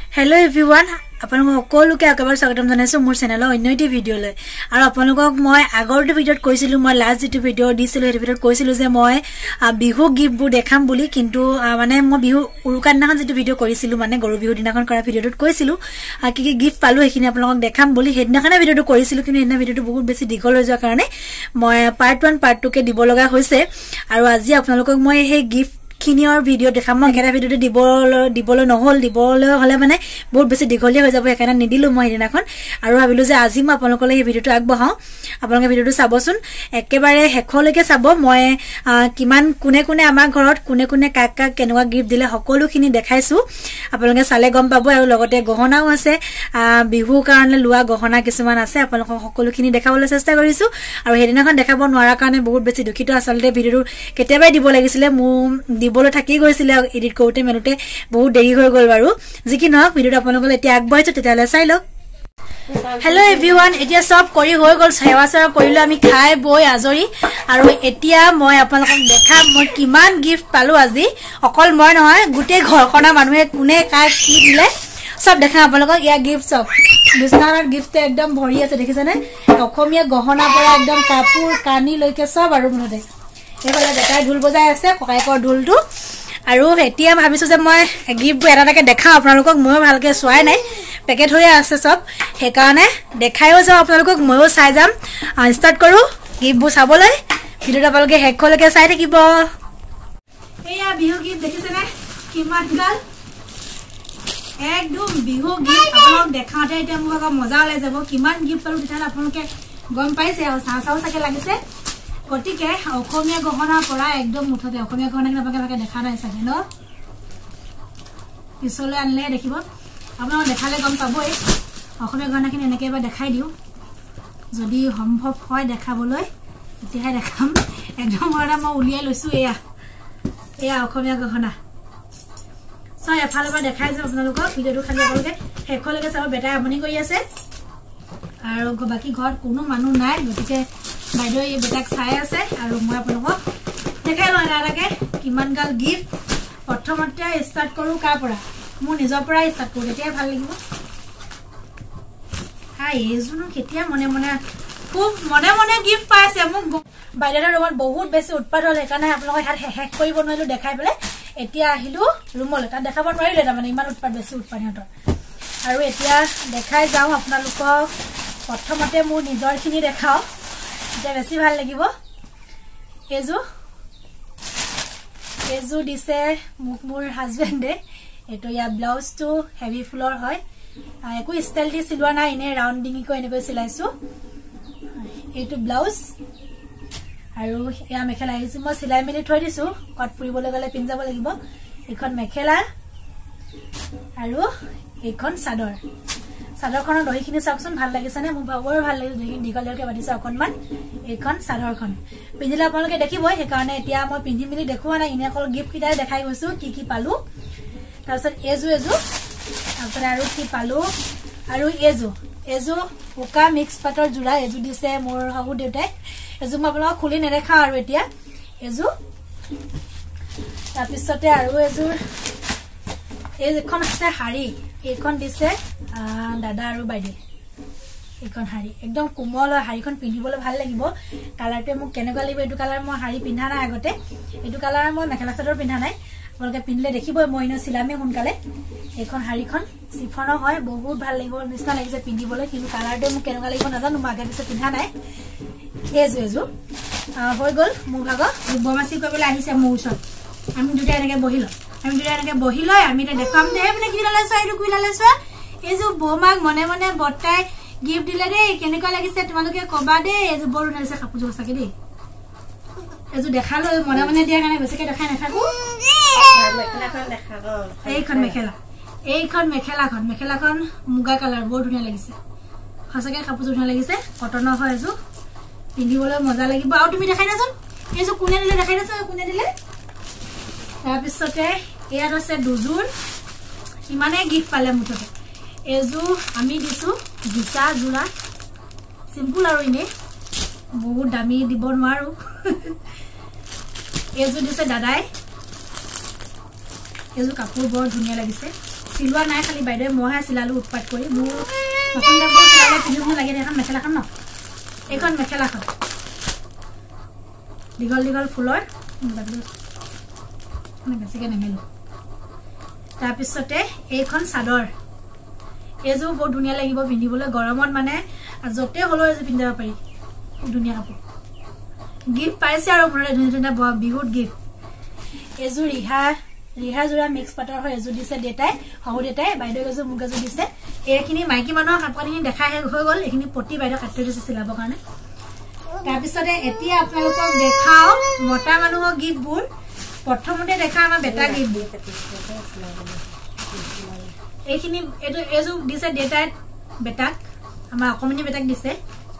Hello everyone, আপোনালোক সকলোকে একেবাৰে স্বাগতম জনাইছো মোৰ চেনেলৰ অন্য এটি ভিডিঅলৈ আৰু আপোনালোকক মই আগৰটো ভিডিঅত কৈছিলো মই লাষ্ট যেটো ভিডিঅ দিছিলো এই ভিডিঅত কৈছিলো যে মই বিহু গিফ্টবোৰ দেখাম বুলি কিন্তু মানে মই বিহু উৰুকাৰ দিনাখন যেটো ভিডিঅ কৰিছিলো মানে গৰু বিহু দিনাখন কৰা ভিডিঅত কৈছিলো কি কি গিফ্ট পালো এইখিনি আপোনালোকক দেখাম বুলি হেদিনাখনে ভিডিঅটো কৰিছিলো কিন্তু এনে ভিডিঅটো বহুত বেছি দীঘল হৈ যোৱাৰ কাৰণে মই পাৰ্ট 1 পাৰ্ট 2 কে দিব লগা হৈছে আৰু আজি আপোনালোকক মই এই গিফ্ট কিনিয়ৰ ভিডিঅ দেখাম মই কেনে ভিডিঅটো দিবলৈ হলে মানে বহুত বেছি দীঘলীয়া হৈ যাব একাৰণে নিদিলো মই হেদিনাখন আৰু ভাবিলো যে আজি মই আপোনালোকলৈ এই ভিডিঅটো আগবঢ়াও আপোনালোকে ভিডিঅটো চাবচোন একেবাৰে হেখলৈকে চাব মই কিমান কোনে কোনে আমাৰ ঘৰত কোনে কোনে কাক কাক কেনেকুৱা গিফ্ট দিলে সকলোখিনি দেখাইছো আপোনালোকে চালে গম পাব আৰু লগতে গহনাও আছে বিহু কাৰণে লোৱা গহনা কিছুমান আছে আপোনালোকক সকলোখিনি দেখাবলৈ চেষ্টা কৰিছো আৰু হেদিনাখন দেখাব নোৱাৰা কাৰণে বহুত বেছি দুখিত আচলতে ভিডিঅটো কেতিয়াবাই দিব লাগিছিলে মোৰ দিবলৈ থাকি গৈছিল এডিট কৰোতে মেলুতে বহুত দেৰি হৈ গল বাৰু যিকি নহক ভিডিঅটো আপোনালোকলৈ এতিয়া আগবঢ়াইছো তেতিয়ালে চাই লওক Hello everyone, এতিয়া সব কৰি হৈ গল সেৱা সেৱা কৰিলো আমি খাই বই আজৰি আৰু এতিয়া মই আপোনালোকক দেখাম মই কিমান গিফট পালো আজি অকল মই নহয় গুটেই ঘৰখনৰ মানুহে কোনে কাক কি দিলে সব দেখা আপোনালোকক ইয়া গিফট সব বিছনাৰ গিফট একদম ভৰি আছে দেখিছানে অসমীয়া গহনা পৰা একদম কাপোৰ কানি লৈকে সব আৰু মনতে এফালে দেখাই ঢোল বজাই আছে ককাইকৰ ঢোলটো আৰু এতিয়া ভাবিছো যে মই গিফট এটাকে দেখাও আপোনালোকক মই ভালকে চোৱাই নাই পেকেট হৈ আছে সব হে কাৰণে দেখাইও যাও আপোনালোকক ময়ো চাই যাম স্টাৰ্ট কৰো গিফটবোৰ চাবলৈ ভিডিঅটো আপোনালোকে হেকলৈকে চাই থাকিব এয়া বিহু গিফট দেখিছেনে কিমান গাল একদম বিহু গিফট আপোনালোক দেখাওতে এতিয়া মোক মজা ওলাই যাব কিমান গিফট পালো তেতিয়া আপোনালোকে গম পাইছে আৰু চাও চাকে লাগিছে গটিকে অসমীয়া গহনা পৰা একদম মুঠতে অসমীয়া গহনা আপোনালোকে দেখা নাই চাগে ন পিছলৈ আনলে দেখিব আপোনালোক দেখালে গম পাবই অসমীয়া গহনাখিনি এনেকৈ এবাৰ দেখাই দিও যদি সম্ভৱ হয় দেখাবলৈ এতিয়াহে দেখাম একদম মই উলিয়াই লৈছো এয়া অসমীয়া গহনা সব এফালৰ পৰা দেখাই যাম আপোনালোকক ভিডিঅটো খালি আপোনালোকে শেষলৈকে চাব বেটাই আমনি কৰি আছে আৰু বাকি ঘৰত কোনো মানুহ নাই গতিকে বাইদেউ এই বেটাক চাই আছে আৰু মই আপোনালোকক দেখাই লওঁ এটাকে কিমান গাল গিফট প্ৰথমতে ষ্টাৰ্ট কৰো কাৰ পৰা মোৰ নিজৰ পৰা ষ্টাৰ্ট কৰো তেতিয়া ভাল লাগিব এইজনো কেতিয়া মনে মনে খুব মনে মনে গিফট পাইছে মোক বাইদেউৰ ৰুমত বহুত বেছি উৎপাত হ'ল সেইকাৰণে আপোনালোকক শেষ কৰিব নোৱাৰিলো দেখাই পেলাই এতিয়া আহিলো ৰুমলৈ তাত দেখাব নোৱাৰিলে তাৰমানে ইমান উৎপাত বেছি উৎপাত সিহঁতৰ আৰু এতিয়া দেখাই যাওঁ আপোনালোকক প্ৰথমতে মোৰ নিজৰখিনি দেখাও এটা বেছি ভাল লাগিব এজু দিছে মোক মোৰ হাজবেণ্ডে এটো ইয়া ব্লাউজটো হেভি ফুলৰ হয় একো ষ্টাইল দি সিলোৱা নাই এনে ৰাউন্ডিং কো এনেকৈ সিলাইছো এটো ব্লাউজ আৰু ইয়া মেখেলা আহিছে মই সিলাই মেলি থৈ দিছো কট পুৰিবলৈ গলে পিন যাব লাগিব এখন মেখেলা আৰু এখন চাদৰখনৰ দহিখিনি চাওকচোন ভাল লাগিছে নে মোৰ বৰ ভাল লাগিছে দীঘলকে বাটিছে অকনমান এখন চাদৰখন পিন্ধিলে আপোনালোকে দেখিব সেই কাৰণে এতিয়া মই পিন্ধি মিলি দেখুৱা নাই ইনে অকল গিফট কিটাই দেখাই গৈছো কি পালো তাৰপিছত এজু তাৰপিছত আৰু কি পালো আৰু এজু উকা মিক্স পাটৰ জোৰা এজু দিছে মোৰ হাবু দেউতাই এজু মই আপোনালোকক খুলি নেদেখা আৰু এতিয়া এজু তাৰপিছতে আৰু এজুৰ এইখন আছে শাৰী এইখন দিছে দাদা আৰু বাইদেউ এইখন শাৰী একদম কোমল শাৰীখন পিন্ধিবলৈ ভাল লাগিব কালাৰটো মোক কেনেকুৱা লাগিব এইটো কালাৰ মই শাৰী পিন্ধা নাই আগতে এইটো কালাৰ মই মেখেলা চাদৰ পিন্ধা নাই আপোনালোকে পিন্ধিলে দেখিবই মই ইনো সিলামে সোনকালে এইখন শাৰীখন সিফনৰ হয় বহুত ভাল লাগিব নিশ্চয় লাগিছে পিন্ধিবলৈ কিন্তু কালাৰটো মোক কেনেকুৱা লাগিব নাজানো মই আগে পিছে পিন্ধা নাই এজু হৈ গল মোৰ ভাগৰ বমাসি কৰিবলৈ আহিছে মোৰ ওচৰত আমি দুটা এনেকৈ বহিলৈ আমি দেখাম দে মানে কি লালাইছো এইটো কি লালাইছো এজু বমাক মনে মনে বটাই গিফট দিলে দেই কেনেকুৱা লাগিছে তোমালোকে কবা দেই এজু বৰ নালিছে কাপোৰযোৰ সঁচাকে দেই এজু দেখালৈ মনে মনে দিয়া কাৰণে বেছিকে দেখাই নাথাকো এইখন মেখেলাখন মুগা কালাৰ বৰ ধুনীয়া লাগিছে সঁচাকে কাপোৰযোৰ ধুনীয়া লাগিছে কটনৰ হয় এজু পিন্ধিবলৈ মজা লাগিব আৰু তুমি দেখাই নাচোন এজু কোনে দিলে দেখাই নাচোন কোনে দিলে তাৰপিছতে ইয়াত আছে দুজোৰ ইমানে গিফট পালে মুঠতে এজু আমি দিছো ভিসা জোৰা সিম্পল আৰু ইনে বহুত দামী দিব নোৱাৰো এজু দিছে দাদাই এজু কাপোৰ বৰ ধুনীয়া লাগিছে চিলোৱা নাই খালি বাইদেউ মইহে চিলালো উৎপাত কৰি মোৰ নতুন কাপোৰ চিলালে পিন্ধিব লাগে এখন মেখেলাখন ন এইখন মেখেলাখন দীঘল দীঘল ফুলৰ মানে বেছিকৈ নেমেলো তাৰপিছতে এইখন চাদৰ এইযোৰ বহুত ধুনীয়া লাগিব পিন্ধিবলৈ গৰমত মানে য'তে হ'লেও এযোৰ পিন্ধিব পাৰি খুব ধুনীয়া কাপোৰ গিফ্ট পাইছে আৰু মোৰ ধুনীয়া ধুনীয়া বিহুত গিফ্ট এইযোৰ ৰিহা যোৰা মিক্স পাটৰ হয় এযোৰ দিছে দেউতাই শহু দেউতাই বাইদেউ এযোৰ মোক এযোৰ দিছে এইখিনি মাইকী মানুহৰ কাপোৰখিনি দেখা হৈ গ'ল এইখিনি পটি বাইদেউ কাটি থৈ দিছে চিলাবৰ কাৰণে তাৰপিছতে এতিয়া আপোনালোকক দেখাওঁ মতা মানুহৰ গিফ্টবোৰ প্ৰথমতে দেখা আমাৰ বেটা গিফ্ট এইখিনি এইযোৰ দিছে দেউতাই বেটাক আমাৰ অকমানি বেটাক দিছে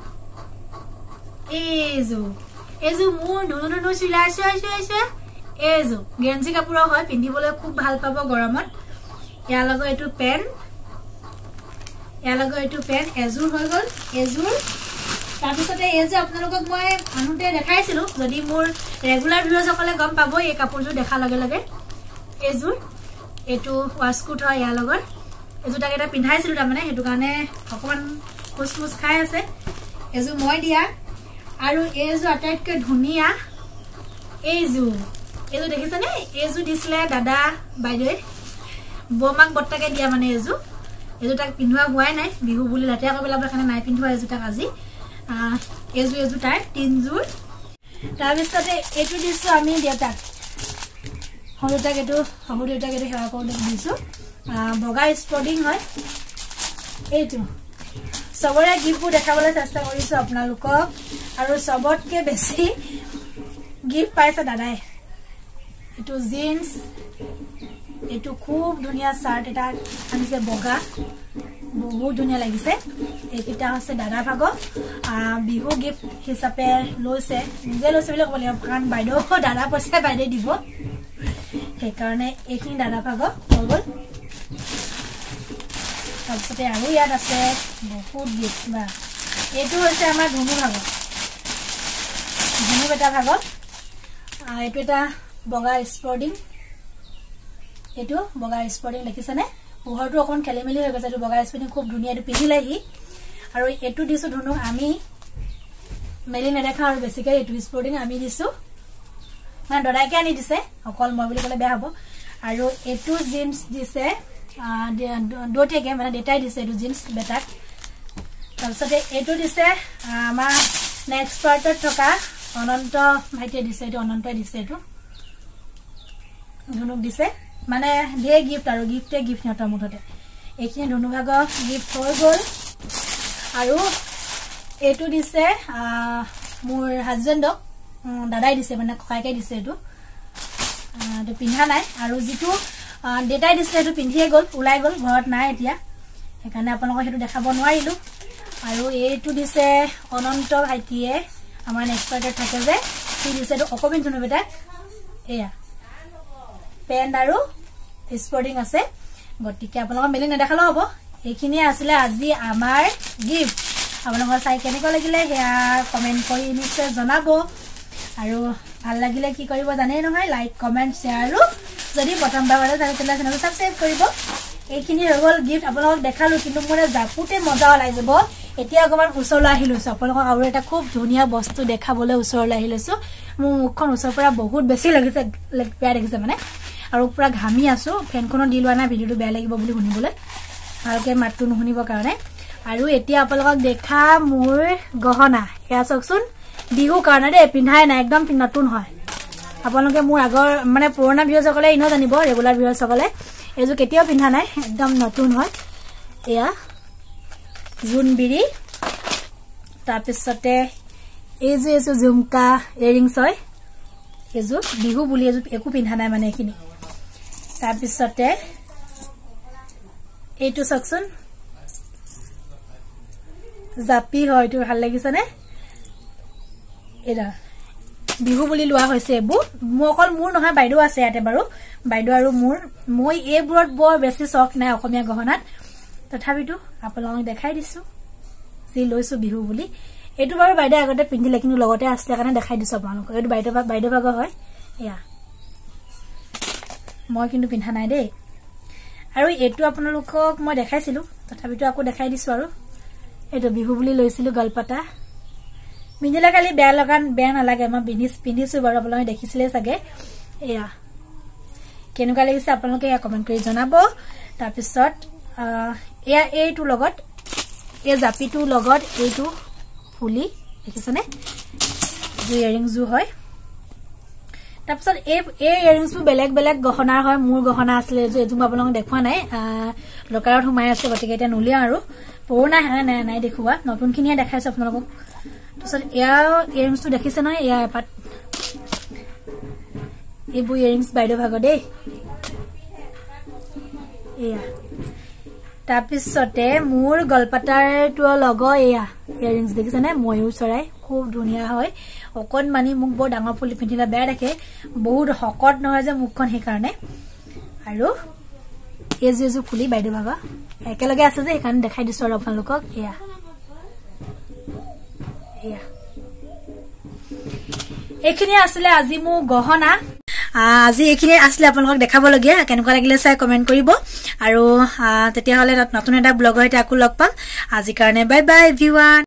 এইযোৰ মোৰ ধুনু চিলাইছো এইযোৰ গেঞ্জি কাপোৰৰ হয় পিন্ধিবলৈ খুব ভাল পাব গৰমত ইয়াৰ লগত এইটো পেণ্ট এযোৰ হৈ গ'ল এযোৰ তাৰপিছতে এইযোৰ আপোনালোকক মই আনোতে দেখাইছিলো যদি মোৰ ৰেগুলাৰ ভিউৱাৰ্ছসকলে গম পাব এই কাপোৰযোৰ দেখাৰ লগে লগে এইযোৰ এইটো ৱাছকোট হয় ইয়াৰ লগত এইযোৰ তাক এটা পিন্ধাইছিলো তাৰমানে সেইটো কাৰণে অকণমান খোজ খাই আছে এইযোৰ মই দিয়া আৰু এইযোৰ আটাইতকৈ ধুনীয়া এইযোৰ দেখিছেনে এইযোৰ দিছিলে দাদা বাইদেৱে বৌমাক বৰ্তাকে দিয়া মানে এইযোৰ তাক পিন্ধোৱা হোৱাই নাই বিহু বুলি লেতেৰা কৰিব পেলাবৰ কাৰণে নাই পিন্ধোৱা এইযোৰ তাক আজি এইযোৰ তাই তিনযোৰ তাৰপিছতে এইটো দিছোঁ আমি দেউতাক শহু দেউতাক এইটো সেৱা কৰোঁতে দিছোঁ বগা স্পৰ্টিং হয় এইটো চবৰে গিফ্টবোৰ দেখাবলৈ চেষ্টা কৰিছোঁ আপোনালোকক আৰু চবতকৈ বেছি গিফ্ট পাইছে দাদাই এইটো জিন্স এইটো খুব ধুনীয়া চাৰ্ট এটা আনিছে বগা বহুত ধুনীয়া লাগিছে এইকেইটা হৈছে দাদা ভাগৰ বিহু গিফ্ট হিচাপে লৈছে নিজে লৈছে বুলি ক'ব লাগিব কাৰণ বাইদেউ দাদা পইচা বাইদেউ দিব সেইকাৰণে এইখিনি দাদা ভাগৰ হৈ গ'ল তাৰপিছতে আৰু ইয়াত আছে বহুত গিফ্ট বা এইটো হৈছে আমাৰ ধুনু বেটা ভাগৰ এইটো এটা বগা স্পৰ্টিং দেখিছেনে পোহৰটো অকণমান খেলি মেলি হৈ গৈছে এইটো বগা স্পৰ্টিং খুব ধুনীয়া এইটো পিন্ধিলেহি আৰু এইটো দিছোঁ ধুনুক আমি মেলি নেদেখা আৰু বেছিকৈ এইটো স্পৰ্টিং আমি দিছোঁ মানে দদাইকে আনি দিছে অকল মই বুলি ক'লে বেয়া হ'ব আৰু এইটো জিন্স দিছে দুটাকে মানে দেউতাই দিছে এইটো জিন্স বেটাক তাৰপিছতে এইটো দিছে আমাৰ নেক্সট পাৰ্টত থকা অনন্ত ভাইটিয়ে দিছে এইটো অনন্তই দিছে এইটো ধুনুক দিছে মানে ধেৰ গিফ্ট আৰু গিফ্ট সিহঁতৰ মুঠতে এইখিনি ধুনু ভাগৰ গিফ্ট হৈ গ'ল আৰু এইটো দিছে মোৰ হাজবেণ্ডক দাদাই দিছে মানে ককাইকে দিছে এইটো পিন্ধা নাই আৰু যিটো দেউতাই দিছিলে সেইটো পিন্ধিয়ে গ'ল ওলাই গ'ল ঘৰত নাই এতিয়া সেইকাৰণে আপোনালোকক সেইটো দেখাব নোৱাৰিলোঁ আৰু এইটো দিছে অনন্ত ভাইটিয়ে আমাৰ নেক্সট পাৰ্টত থাকে যে সি দিছে এইটো অকণমান ধুনু বেটাক এয়া পেণ্ট আৰু স্পৰ্টিং আছে গতিকে আপোনালোকক মেলি নেদেখালেও হ'ব এইখিনিয়ে আছিলে আজি আমাৰ গিফ্ট আপোনালোকৰ চাই কেনেকুৱা লাগিলে সেয়া কমেণ্ট কৰি নিশ্চয় জনাব আৰু ভাল লাগিলে কি কৰিব জানেই নহয় লাইক কমেণ্ট শ্বেয়াৰ আৰু যদি প্ৰথমবাৰ চেনেলটো ছাবস্ক্ৰাইব কৰিব এইখিনি হৈ গ'ল গিফ্ট আপোনালোকক দেখালোঁ কিন্তু মোৰ জাপুতে মজা ওলাই যাব এতিয়া অকণমান ওচৰলৈ আহি লৈছোঁ আপোনালোকক আৰু এটা খুব ধুনীয়া বস্তু দেখাবলৈ ওচৰলৈ আহি লৈছোঁ মোৰ মুখখন ওচৰৰ পৰা বহুত বেছি লাগিছে বেয়া দেখিছে মানে আৰু পুৰা ঘামি আছোঁ ফেনখনো দি লোৱা নাই ভিডিঅ'টো বেয়া লাগিব বুলি শুনিবলৈ ভালকৈ মাতটো নুশুনিবৰ কাৰণে আৰু এতিয়া আপোনালোকক দেখা মোৰ গহনা এয়া চাওকচোন বিহুৰ কাৰণে দেই পিন্ধাই নাই একদম নতুন হয় আপোনালোকে মোৰ আগৰ মানে পুৰণা ভিউৱাৰ্ছসকলে এনেও জানিব ৰেগুলাৰ ভিউৱাৰ্ছসকলে এইযোৰ কেতিয়াও পিন্ধা নাই একদম নতুন হয় এয়া জোনবিৰি তাৰপিছতে এইযোৰ ঝুমকা ইয়েৰিংছ হয় এইযোৰ বিহু বুলি এইযোৰ একো পিন্ধা নাই মানে এইখিনি তাৰপিছতে এইটো চাওকচোন জাপি হয় এইটো ভাল লাগিছেনে এৰা বিহু বুলি লোৱা হৈছে এইবোৰ অকল মোৰ নহয় বাইদেউ আছে ইয়াতে বাৰু বাইদেউ আৰু মই এইবোৰত বৰ বেছি চখ নাই অসমীয়া গহনাত তথাপিতো আপোনালোকক দেখাই দিছোঁ যি লৈছোঁ বিহু বুলি এইটো বাৰু বাইদেউ আগতে পিন্ধিলে কিন্তু লগতে আছিলে কাৰণে দেখাই দিছোঁ আপোনালোকক এইটো বাইদেউ ভাগৰ হয় এয়া মই কিন্তু পিন্ধা নাই দেই আৰু এটো আপোনালোকক মই দেখাইছিলো তথাপিতো আকৌ দেখাই দিছো আৰু এটো বিহু বুলি লৈছিলো গলপাতা মিনিলা কালি বেয়া নালাগে মই পিন্ধিছো বাৰু আপোনালোকে দেখিছিলে চাগে এয়া কেনেকুৱা লাগিছে আপোনালোকে কমেন্ট কৰি জনাব তাৰ পিছত এয়া এইটো লগত এই জাপিটো লগত এইটো ফুলি দেখিছনে যে ইয়াৰিংস জু হয় তাৰ পিছত এই ইয়াৰিংস বেলেগ গহনাৰ হয় মোৰ গহনা আছিল যে এজুম আপোনালোক দেখুৱা নাই লকাৰত হুমাই আছে গতিকে এটা নুলিয়া আৰু পুৰণা নাই দেখুৱা নতুনখিনিয়ে দেখাইছো আপোনালোকক তাৰপিছত এয়া ইয়াৰিংসটো দেখিছে নহয় এয়া এপাত এইবোৰ ইয়াৰিংস বাইদেউ ভাগ দেই এয়া তাৰপিছতে মোৰ গলপাতাৰটো লগ এয়া ইয়াৰিংস দেখিছেনে ময়ূৰ চৰাই খুব ধুনীয়া হয় অকণমানি মুখ বৰ ডাঙৰ ফুলি পিন্ধিলে বেয়া দেখে বহুত হকত নহয় যে মুখখন সেইকাৰণে আৰু এজু ফুলি বাইদেউ ভাগা একেলগে আছে যে সেইকাৰণে দেখাই দিছো আৰু আপোনালোকক এয়া এইখিনি আছিলে আজি মোৰ গহনা আজি এইখিনি আসলে আপোনালোকক দেখাবলগীয়া কেনেকুৱা লাগিলে চাই কমেন্ট কৰিব আৰু তেতিয়া হলে নতুন এটা ব্লগৰ এটা আকৌ লগ পাম আজি কাৰণে বাই বাই এভৰিৱান